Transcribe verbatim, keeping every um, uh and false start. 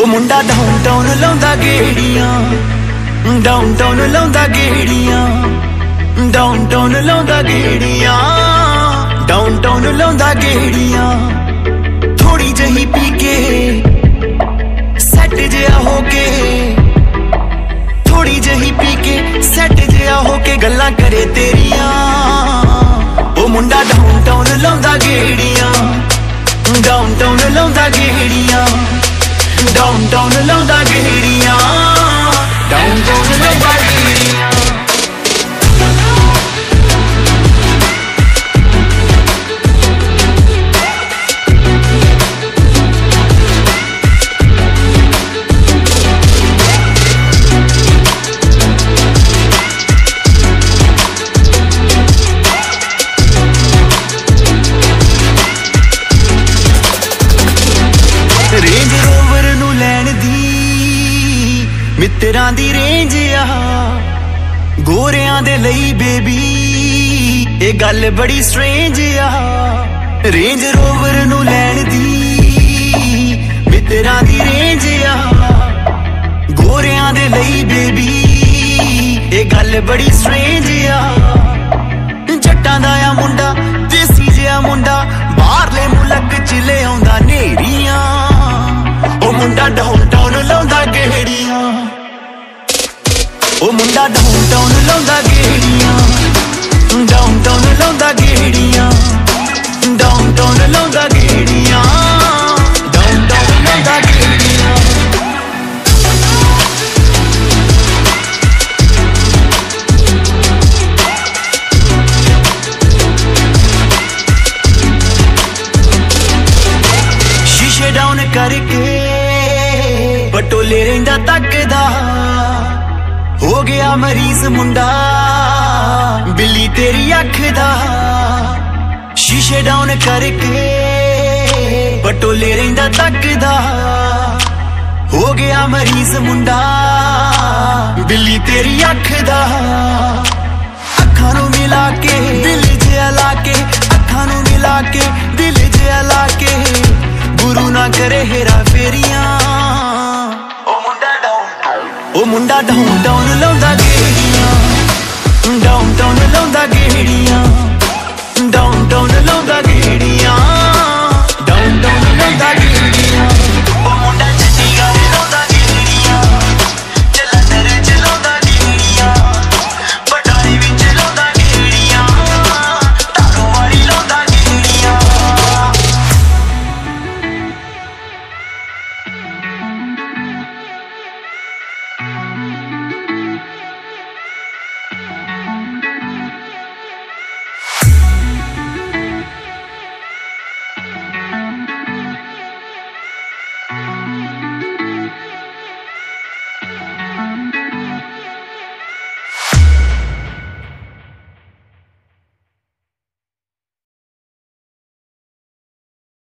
मुंडा downtown लाउंदा गेड़ियां, downtown लाउंदा गेड़ियां, डाउनटाउन लाउंदा गेड़ियां, डाउनटाउन लाउंदा गेड़ियां। थोड़ी जही पी के सैट जिहा होके, थोड़ी जही पी के सैट जिहा होके गल्लां करे तेरियां। ओ मुंडा डाउनटाउन लाउंदा गेड़ियां, डाउनटाउन लाउंदा गेड़ियां, डाउनटाउन लाउंदा गेड़ियां, डाउनटाउन लाउंदा गेड़ियां। रेंज रोवर नू लैण दी मित्तरां दी रेंज आ, गोरियां दे लई बेबी ए गल बड़ी स्ट्रेंज आ। रेंज रोवर नू लैण दी मित्तरां दी रेंज आ, गोरियां दे लई बेबी ए गल बड़ी स्ट्रेंज आ। जट्टां दा आ मुंडा देसी जिहा मुंडा, बाहरले मुल्क च ले आउंदा नेरियां। ओ मुंडा डाउनटाउन लाउंदा गेड़ियां, ओ मुंडा डाउनटाउन लाउंदा गेड़ियां, डाउनटाउन लाउंदा गेड़ियां, डाउनटाउन लाउंदा गेड़ियां, डाउनटाउन लाउंदा गेड़ियां। शीशे डाउन करके पटोले रहिंदा तकदा, हो गया मरीज मुंडा बिल्ली तेरी अख दा। शीशे डाउन करके पटोले रहिंदा तकदा, हो गया मरीज मुंडा बिल्ली तेरी अख दा। अखां नू मिला के दिल जिहा ला के, अखां नू मिला के दिल जिहा ला के, गुरु ना करे हेरा फेरियां। ओ मुंडा डाउनटाउन लाउंदा गेड़ियां, डाउनटाउन लाउंदा गेड़ियां,